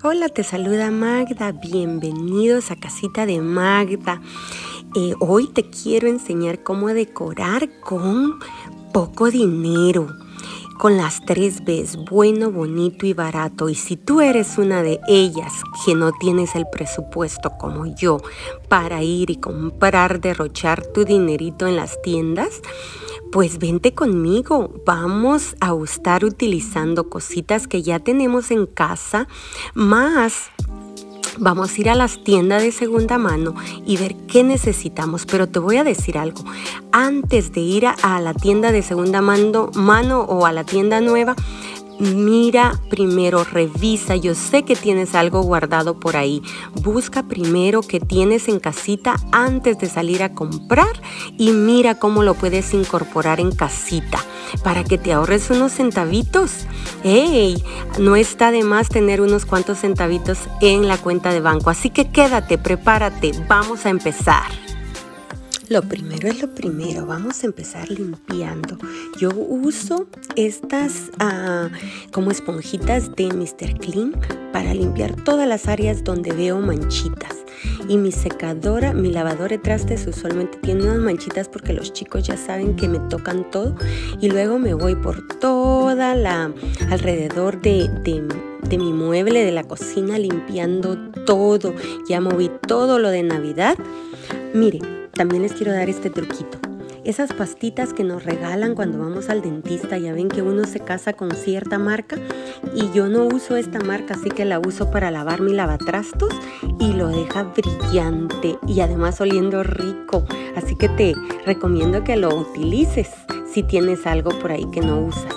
Hola, te saluda Magda. Bienvenidos a Casita de Magda. Hoy te quiero enseñar cómo decorar con poco dinero. Con las 3 Bs, bueno, bonito y barato. Y si tú eres una de ellas que no tienes el presupuesto como yo para ir y comprar, derrochar tu dinerito en las tiendas, pues vente conmigo. Vamos a estar utilizando cositas que ya tenemos en casa, más vamos a ir a las tiendas de segunda mano y ver qué necesitamos. Pero te voy a decir algo. Antes de ir a la tienda de segunda mano o a la tienda nueva, mira primero, revisa. Yo sé que tienes algo guardado por ahí. Busca primero qué tienes en casita antes de salir a comprar y mira cómo lo puedes incorporar en casita para que te ahorres unos centavitos. ¡Ey! No está de más tener unos cuantos centavitos en la cuenta de banco. Así que quédate, prepárate, vamos a empezar. Lo primero es lo primero, vamos a empezar limpiando. Yo uso estas como esponjitas de Mr. Clean para limpiar todas las áreas donde veo manchitas. Y mi secadora, mi lavadora de trastes usualmente tiene unas manchitas porque los chicos ya saben que me tocan todo. Y luego me voy por toda alrededor de mi mueble, de la cocina, limpiando todo. Ya moví todo lo de Navidad. Mire, también les quiero dar este truquito. Esas pastitas que nos regalan cuando vamos al dentista, ya ven que uno se casa con cierta marca y yo no uso esta marca, así que la uso para lavar mi lavatrastos y lo deja brillante y además oliendo rico. Así que te recomiendo que lo utilices si tienes algo por ahí que no usas.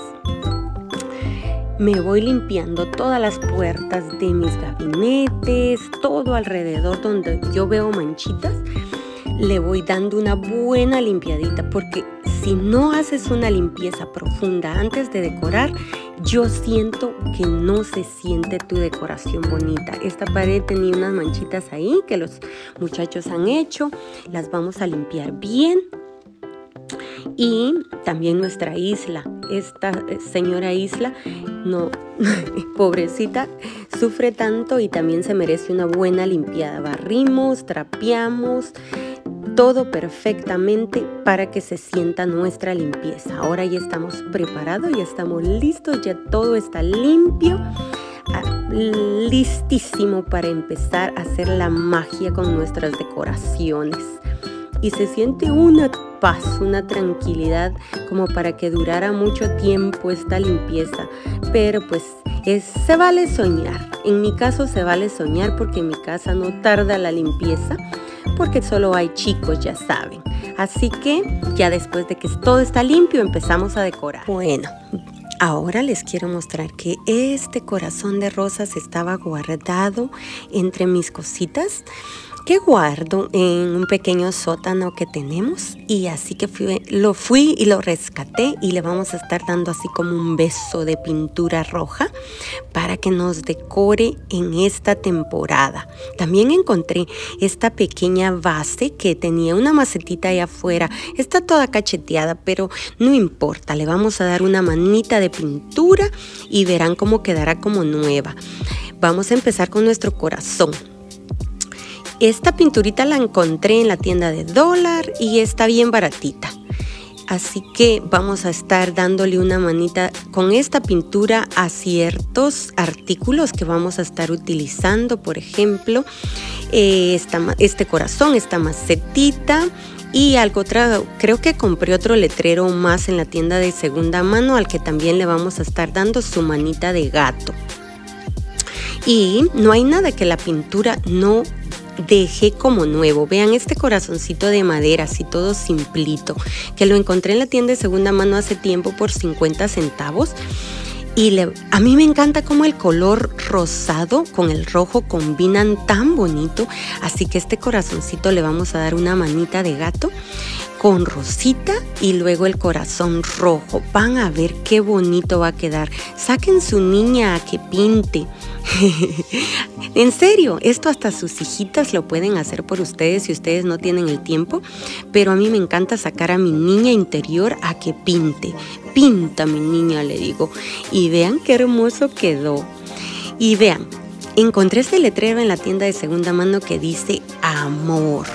Me voy limpiando todas las puertas de mis gabinetes, todo alrededor donde yo veo manchitas. Le voy dando una buena limpiadita porque si no haces una limpieza profunda antes de decorar, yo siento que no se siente tu decoración bonita. Esta pared tenía unas manchitas ahí que los muchachos han hecho. Las vamos a limpiar bien. Y también nuestra Isla, esta señora Isla, no, pobrecita, sufre tanto y también se merece una buena limpiada. Barrimos, trapeamos, todo perfectamente para que se sienta nuestra limpieza. Ahora ya estamos preparados, ya estamos listos, ya todo está limpio, listísimo para empezar a hacer la magia con nuestras decoraciones. Y se siente una paz, una tranquilidad como para que durara mucho tiempo esta limpieza. Pero pues se vale soñar. En mi caso se vale soñar porque en mi casa no tarda la limpieza, porque solo hay chicos, ya saben. Así que ya después de que todo está limpio empezamos a decorar. Bueno, ahora les quiero mostrar que este corazón de rosas estaba guardado entre mis cositas que guardo en un pequeño sótano que tenemos, y así que lo fui y lo rescaté y le vamos a estar dando así como un beso de pintura roja para que nos decore en esta temporada. También encontré esta pequeña base que tenía una macetita allá afuera. Está toda cacheteada, pero no importa, le vamos a dar una manita de pintura y verán cómo quedará como nueva. Vamos a empezar con nuestro corazón. Esta pinturita la encontré en la tienda de $1 y está bien baratita. Así que vamos a estar dándole una manita con esta pintura a ciertos artículos que vamos a estar utilizando. Por ejemplo, este corazón, esta macetita y creo que compré otro letrero más en la tienda de segunda mano al que también le vamos a estar dando su manita de gato. Y no hay nada que la pintura no dejé como nuevo. Vean este corazoncito de madera, así todo simplito, que lo encontré en la tienda de segunda mano hace tiempo por 50 centavos. Y a mí me encanta cómo el color rosado con el rojo combinan tan bonito. Así que este corazoncito le vamos a dar una manita de gato con rosita y luego el corazón rojo. Van a ver qué bonito va a quedar. Saquen su niña a que pinte. En serio, esto hasta sus hijitas lo pueden hacer por ustedes si ustedes no tienen el tiempo, pero a mí me encanta sacar a mi niña interior a que pinte. Pinta, mi niña, le digo, y vean qué hermoso quedó. Y vean, encontré este letrero en la tienda de segunda mano que dice amor.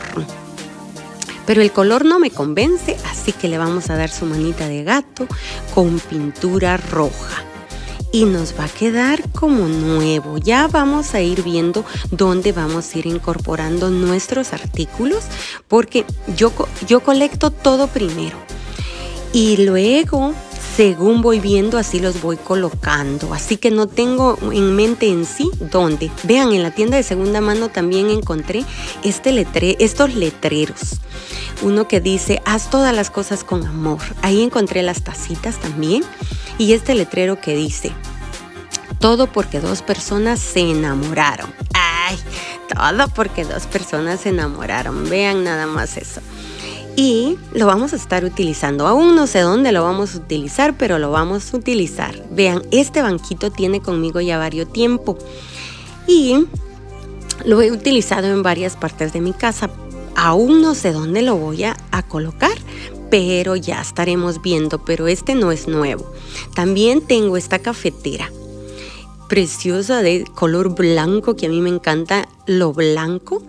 Pero el color no me convence, así que le vamos a dar su manita de gato con pintura roja. Y nos va a quedar como nuevo. Ya vamos a ir viendo dónde vamos a ir incorporando nuestros artículos, porque yo colecto todo primero. Y luego, según voy viendo, así los voy colocando. Así que no tengo en mente en sí dónde. Vean, en la tienda de segunda mano también encontré estos letreros. Uno que dice, haz todas las cosas con amor. Ahí encontré las tacitas también. Y este letrero que dice, todo porque dos personas se enamoraron. ¡Ay! Todo porque dos personas se enamoraron. Vean nada más eso. Y lo vamos a estar utilizando. Aún no sé dónde lo vamos a utilizar, pero lo vamos a utilizar. Vean, este banquito tiene conmigo ya varios tiempo. Y lo he utilizado en varias partes de mi casa. Aún no sé dónde lo voy a colocar, pero ya estaremos viendo. Pero este no es nuevo. También tengo esta cafetera preciosa de color blanco, que a mí me encanta lo blanco.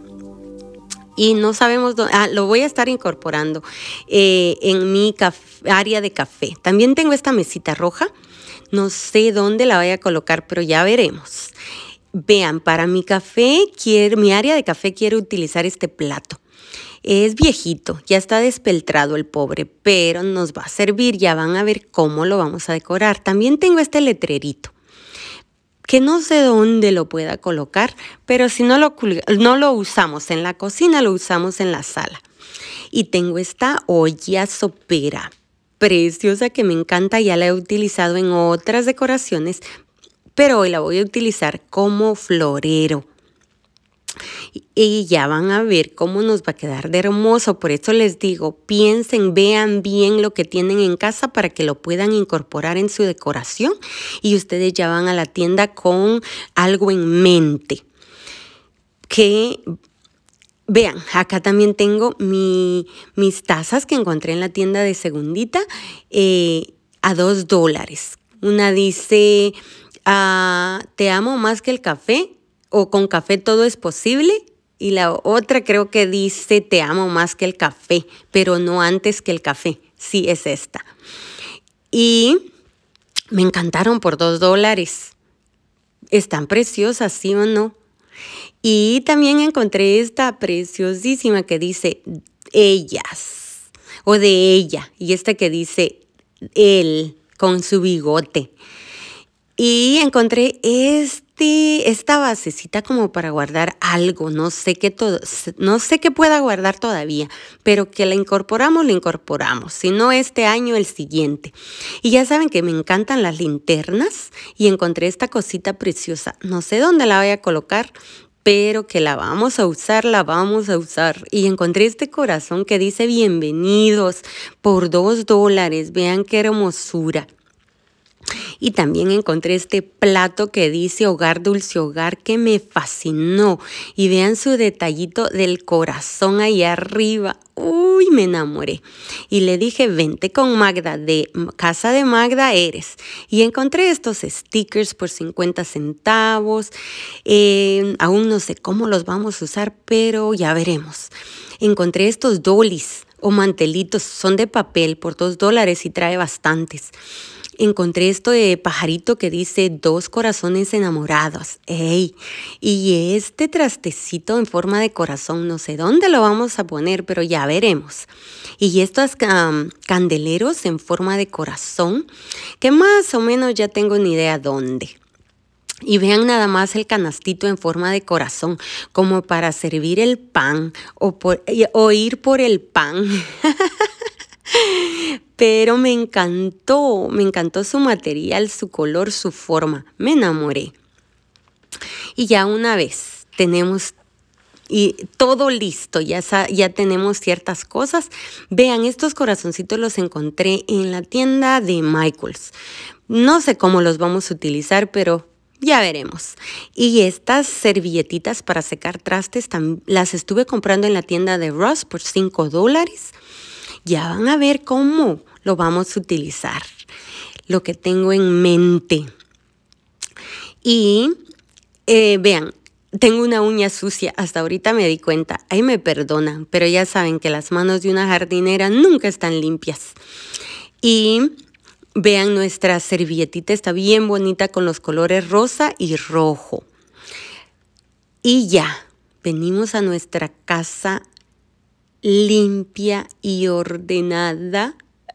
Y no sabemos dónde, lo voy a estar incorporando en mi área de café. También tengo esta mesita roja. No sé dónde la voy a colocar, pero ya veremos. Vean, para mi área de café quiero utilizar este plato. Es viejito, ya está despeltrado el pobre, pero nos va a servir. Ya van a ver cómo lo vamos a decorar. También tengo este letrerito, que no sé dónde lo pueda colocar, pero si no lo usamos en la cocina, lo usamos en la sala. Y tengo esta olla sopera preciosa que me encanta, ya la he utilizado en otras decoraciones, pero hoy la voy a utilizar como florero. Y ya van a ver cómo nos va a quedar de hermoso. Por eso les digo, piensen, vean bien lo que tienen en casa para que lo puedan incorporar en su decoración. Y ustedes ya van a la tienda con algo en mente. Vean, acá también tengo mis tazas que encontré en la tienda de segundita a $2. Una dice, te amo más que el café, o con café todo es posible. Y la otra creo que dice, te amo más que el café, pero no antes que el café. Sí, es esta. Y me encantaron por $2. Están preciosas, ¿sí o no? Y también encontré esta preciosísima que dice, ellas, o de ella. Y esta que dice, él, con su bigote. Y encontré esta basecita como para guardar algo, no sé qué pueda guardar todavía, pero que la incorporamos, si no este año, el siguiente. Y ya saben que me encantan las linternas y encontré esta cosita preciosa, no sé dónde la voy a colocar, pero que la vamos a usar. Y encontré este corazón que dice bienvenidos por $2, vean qué hermosura. Y también encontré este plato que dice Hogar Dulce Hogar, que me fascinó. Y vean su detallito del corazón ahí arriba. Uy, me enamoré. Y le dije, vente con Magda, de Casa de Magda eres. Y encontré estos stickers por 50 centavos. Aún no sé cómo los vamos a usar, pero ya veremos. Encontré estos dollies o mantelitos, son de papel por $2 y trae bastantes. Encontré esto de pajarito que dice 2 corazones enamorados. ¡Ey! Y este trastecito en forma de corazón, no sé dónde lo vamos a poner, pero ya veremos. Y estos candeleros en forma de corazón, que más o menos ya tengo una idea dónde. Y vean nada más el canastito en forma de corazón, como para servir el pan o ir por el pan. Pero me encantó su material, su color, su forma. Me enamoré. Y ya una vez tenemos todo listo, ya tenemos ciertas cosas. Vean, estos corazoncitos los encontré en la tienda de Michaels. No sé cómo los vamos a utilizar, pero ya veremos. Y estas servilletitas para secar trastes las estuve comprando en la tienda de Ross por $5. Ya van a ver cómo lo vamos a utilizar, lo que tengo en mente. Y Vean, tengo una uña sucia, hasta ahorita me di cuenta, ahí me perdonan, pero ya saben que las manos de una jardinera nunca están limpias. Y vean, nuestra servilletita está bien bonita con los colores rosa y rojo. Y ya, venimos a nuestra casa limpia y ordenada.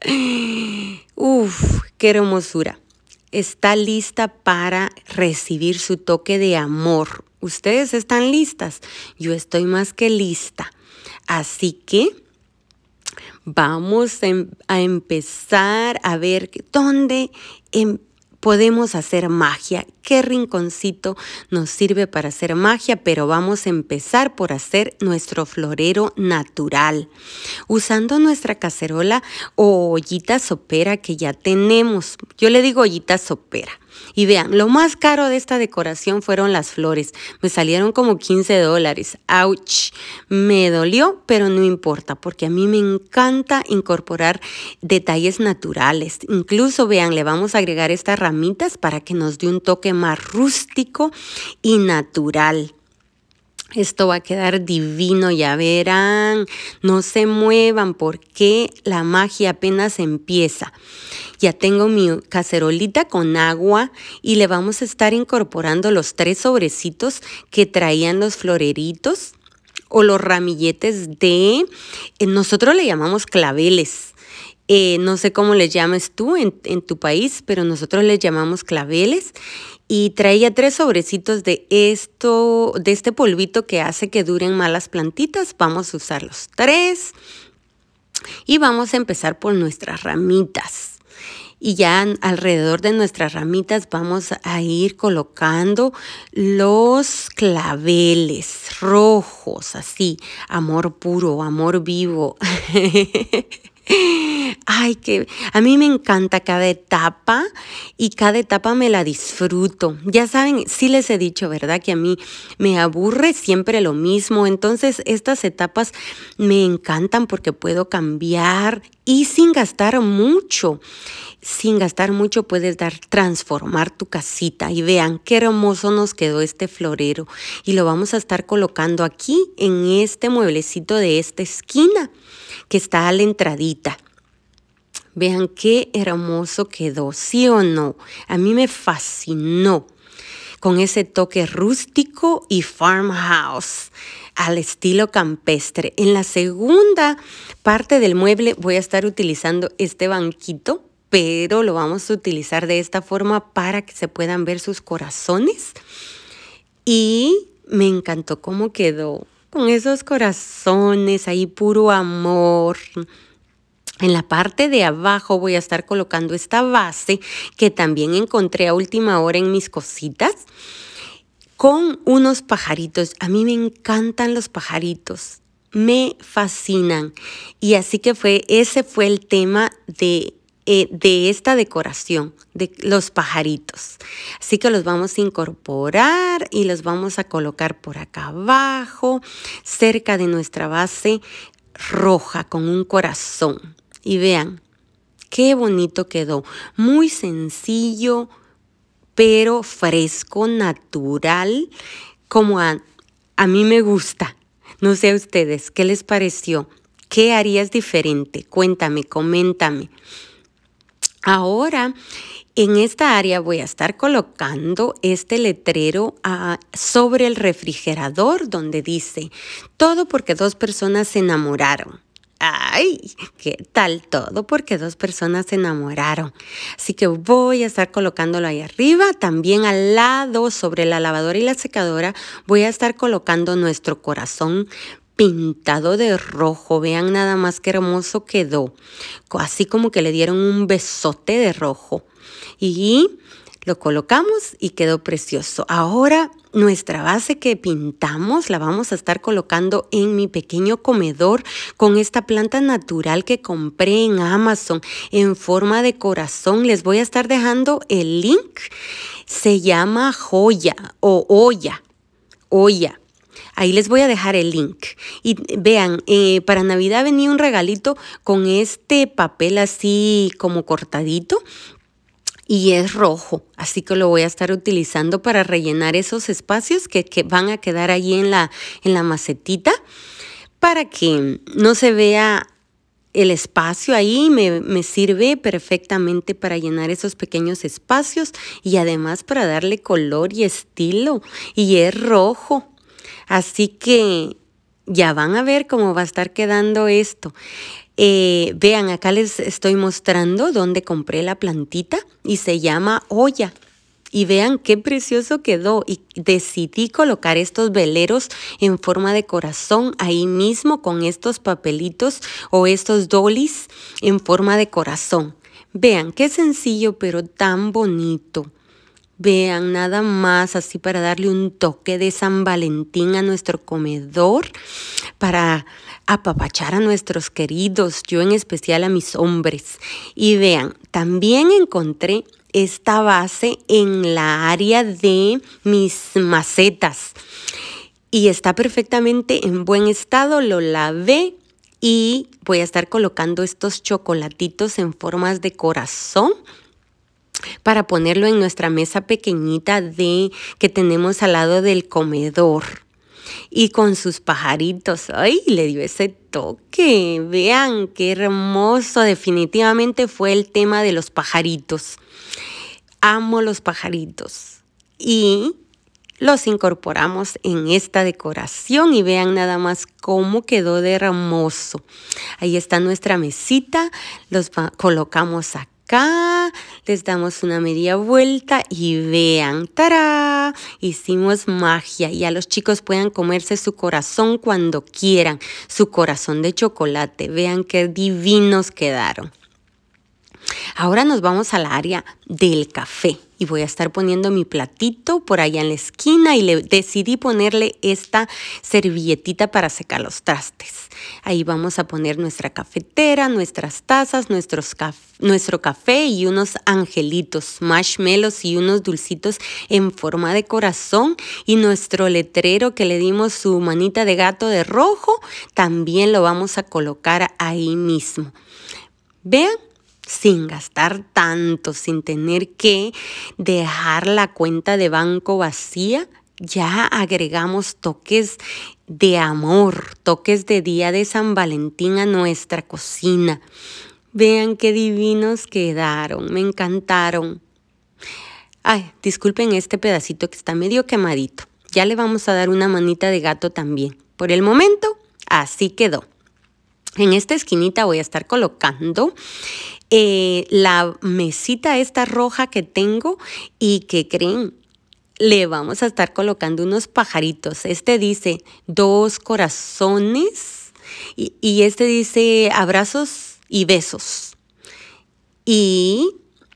Uf, qué hermosura. Está lista para recibir su toque de amor. ¿Ustedes están listas? Yo estoy más que lista. Así que vamos a empezar a ver dónde podemos hacer magia. ¿Qué rinconcito nos sirve para hacer magia? Pero vamos a empezar por hacer nuestro florero natural. Usando nuestra cacerola o ollita sopera que ya tenemos. Yo le digo ollita sopera. Y vean, lo más caro de esta decoración fueron las flores. Me salieron como $15. ¡Auch! Me dolió, pero no importa, porque a mí me encanta incorporar detalles naturales. Incluso, vean, le vamos a agregar estas ramitas para que nos dé un toque más rústico y natural. Esto va a quedar divino, ya verán. No se muevan porque la magia apenas empieza. Ya tengo mi cacerolita con agua y le vamos a estar incorporando los 3 sobrecitos que traían los floreritos o los ramilletes de, nosotros le llamamos claveles. No sé cómo le llamas tú en tu país, pero nosotros le llamamos claveles. Y traía 3 sobrecitos de este polvito que hace que duren más las plantitas. Vamos a usar los 3 y vamos a empezar por nuestras ramitas. Y ya alrededor de nuestras ramitas vamos a ir colocando los claveles rojos, así, amor puro, amor vivo. Ay, que a mí me encanta cada etapa y cada etapa me la disfruto. Ya saben, sí les he dicho, ¿verdad? Que a mí me aburre siempre lo mismo. Entonces, estas etapas me encantan porque puedo cambiar y sin gastar mucho. Sin gastar mucho puedes transformar tu casita. Y vean qué hermoso nos quedó este florero. Y lo vamos a estar colocando aquí en este mueblecito de esta esquina que está a la entradita. Vean qué hermoso quedó, ¿sí o no? A mí me fascinó con ese toque rústico y farmhouse al estilo campestre. En la segunda parte del mueble voy a estar utilizando este banquito, pero lo vamos a utilizar de esta forma para que se puedan ver sus corazones. Y me encantó cómo quedó con esos corazones ahí, puro amor. En la parte de abajo voy a estar colocando esta base que también encontré a última hora en mis cositas con unos pajaritos. A mí me encantan los pajaritos, me fascinan. Y así que ese fue el tema de esta decoración, de los pajaritos. Así que los vamos a incorporar y los vamos a colocar por acá abajo, cerca de nuestra base roja con un corazón. Y vean, qué bonito quedó. Muy sencillo, pero fresco, natural, como a mí me gusta. No sé a ustedes, ¿qué les pareció? ¿Qué harías diferente? Cuéntame, coméntame. Ahora, en esta área voy a estar colocando este letrero sobre el refrigerador donde dice, todo porque 2 personas se enamoraron. ¡Ay! ¿Qué tal? Todo porque 2 personas se enamoraron. Así que voy a estar colocándolo ahí arriba. También al lado, sobre la lavadora y la secadora, voy a estar colocando nuestro corazón pintado de rojo. Vean nada más qué hermoso quedó. Así como que le dieron un besote de rojo. Y lo colocamos y quedó precioso. Ahora nuestra base que pintamos la vamos a estar colocando en mi pequeño comedor con esta planta natural que compré en Amazon en forma de corazón. Les voy a estar dejando el link. Se llama joya o olla. Ahí les voy a dejar el link. Y vean, para Navidad venía un regalito con este papel así como cortadito. y es rojo, así que lo voy a estar utilizando para rellenar esos espacios que van a quedar allí en la macetita para que no se vea el espacio ahí. Me sirve perfectamente para llenar esos pequeños espacios y además para darle color y estilo, y es rojo, así que ya van a ver cómo va a estar quedando esto. Vean, acá les estoy mostrando dónde compré la plantita y se llama olla. Y vean qué precioso quedó, y decidí colocar estos veleros en forma de corazón ahí mismo con estos papelitos o estos dolis en forma de corazón. Vean qué sencillo pero tan bonito. Vean, nada más así para darle un toque de San Valentín a nuestro comedor, para apapachar a nuestros queridos, yo en especial a mis hombres. Y vean, también encontré esta base en la área de mis macetas y está perfectamente en buen estado. Lo lavé y voy a estar colocando estos chocolatitos en formas de corazón para ponerlo en nuestra mesa pequeñita que tenemos al lado del comedor. Y con sus pajaritos, ¡ay! Le dio ese toque. Vean qué hermoso. Definitivamente fue el tema de los pajaritos. Amo los pajaritos. Y los incorporamos en esta decoración y vean nada más cómo quedó de hermoso. Ahí está nuestra mesita. Los colocamos acá, les damos una media vuelta y vean, ¡tará! Hicimos magia. Ya los chicos puedan comerse su corazón cuando quieran, su corazón de chocolate. Vean qué divinos quedaron. Ahora nos vamos al área del café y voy a estar poniendo mi platito por allá en la esquina y decidí ponerle esta servilletita para secar los trastes. Ahí vamos a poner nuestra cafetera, nuestras tazas, nuestro café y unos angelitos, marshmallows y unos dulcitos en forma de corazón, y nuestro letrero que le dimos su manita de gato de rojo también lo vamos a colocar ahí mismo. Vean, sin gastar tanto, sin tener que dejar la cuenta de banco vacía, ya agregamos toques de amor, toques de día de San Valentín a nuestra cocina. Vean qué divinos quedaron, me encantaron. Ay, disculpen este pedacito que está medio quemadito. Ya le vamos a dar una manita de gato también. Por el momento, así quedó. En esta esquinita voy a estar colocando la mesita esta roja que tengo, y ¿qué creen? Le vamos a estar colocando unos pajaritos. Este dice 2 corazones y este dice abrazos y besos. Y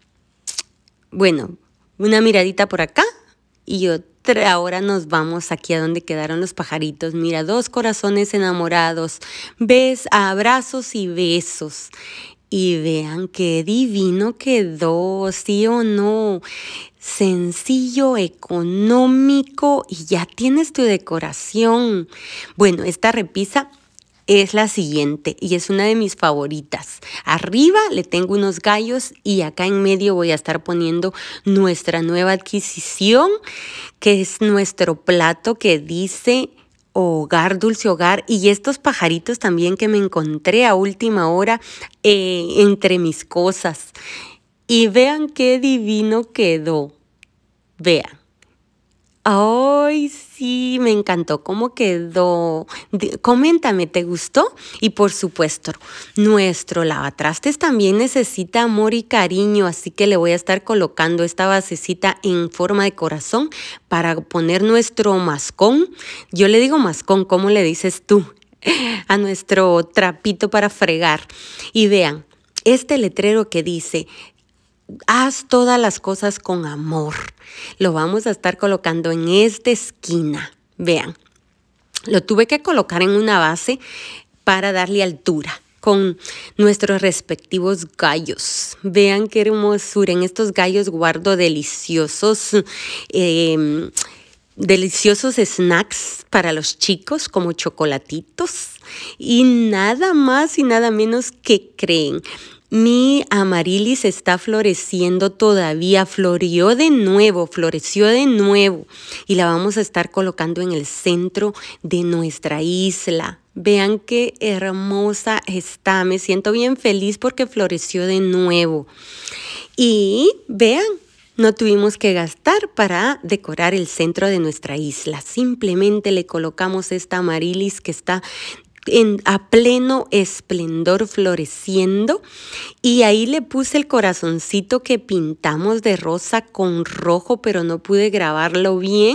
bueno, una miradita por acá y otra. Ahora nos vamos aquí a donde quedaron los pajaritos. Mira, 2 corazones enamorados, abrazos y besos. Y vean qué divino quedó, ¿sí o no? Sencillo, económico, y ya tienes tu decoración. Bueno, esta repisa es la siguiente y es una de mis favoritas. Arriba le tengo unos gallos y acá en medio voy a estar poniendo nuestra nueva adquisición, que es nuestro plato que dice hogar, dulce hogar, y estos pajaritos también que me encontré a última hora entre mis cosas. Y vean qué divino quedó. Vean. Ay, sí, me encantó cómo quedó. Coméntame, ¿te gustó? Y por supuesto, nuestro lavatrastes también necesita amor y cariño, así que le voy a estar colocando esta basecita en forma de corazón para poner nuestro mascón. Yo le digo mascón, ¿cómo le dices tú? A nuestro trapito para fregar. Y vean, este letrero que dice: haz todas las cosas con amor. Lo vamos a estar colocando en esta esquina. Vean, lo tuve que colocar en una base para darle altura con nuestros respectivos gallos. Vean qué hermosura. En estos gallos guardo deliciosos snacks para los chicos, como chocolatitos. Y nada más y nada menos que creen. Mi amarilis está floreciendo todavía, floreció de nuevo y la vamos a estar colocando en el centro de nuestra isla. Vean qué hermosa está, me siento bien feliz porque floreció de nuevo. Y vean, no tuvimos que gastar para decorar el centro de nuestra isla, simplemente le colocamos esta amarilis que está a pleno esplendor floreciendo y ahí le puse el corazoncito que pintamos de rosa con rojo, pero no pude grabarlo bien.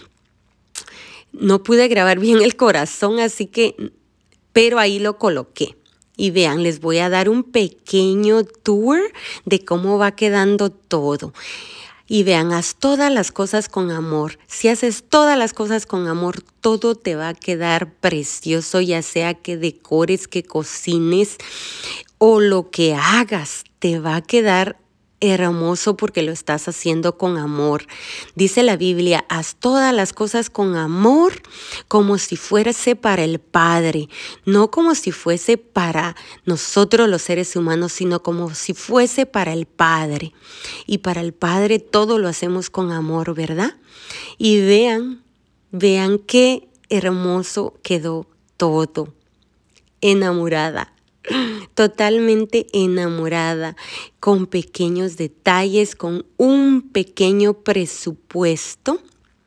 No pude grabar bien el corazón, pero ahí lo coloqué. Y vean, les voy a dar un pequeño tour de cómo va quedando todo. Y vean, haz todas las cosas con amor. Si haces todas las cosas con amor, todo te va a quedar precioso, ya sea que decores, que cocines o lo que hagas, te va a quedar hermoso porque lo estás haciendo con amor. Dice la Biblia, haz todas las cosas con amor como si fuese para el Padre, no como si fuese para nosotros los seres humanos, sino como si fuese para el Padre. Y para el Padre todo lo hacemos con amor, ¿verdad? Y vean qué hermoso quedó todo. Enamorada. Totalmente enamorada, con pequeños detalles, con un pequeño presupuesto.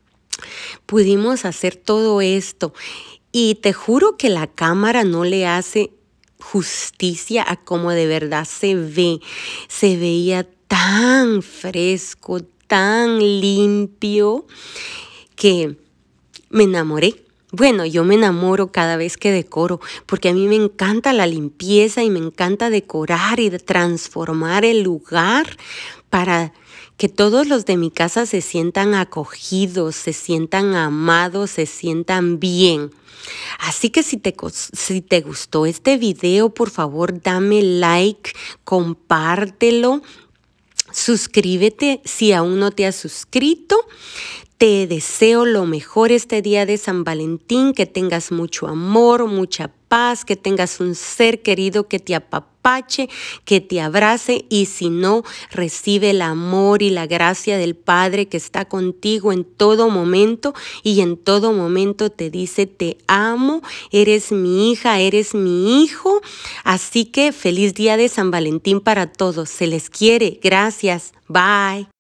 Pudimos hacer todo esto y te juro que la cámara no le hace justicia a cómo de verdad se ve. Se veía tan fresco, tan limpio que me enamoré. Bueno, yo me enamoro cada vez que decoro porque a mí me encanta la limpieza y me encanta decorar y transformar el lugar para que todos los de mi casa se sientan acogidos, se sientan amados, se sientan bien. Así que si te gustó este video, por favor dame like, compártelo, suscríbete si aún no te has suscrito. Te deseo lo mejor este día de San Valentín, que tengas mucho amor, mucha paz, que tengas un ser querido que te apapache, que te abrace y si no, recibe el amor y la gracia del Padre que está contigo en todo momento y en todo momento te dice te amo, eres mi hija, eres mi hijo. Así que feliz día de San Valentín para todos. Se les quiere. Gracias. Bye.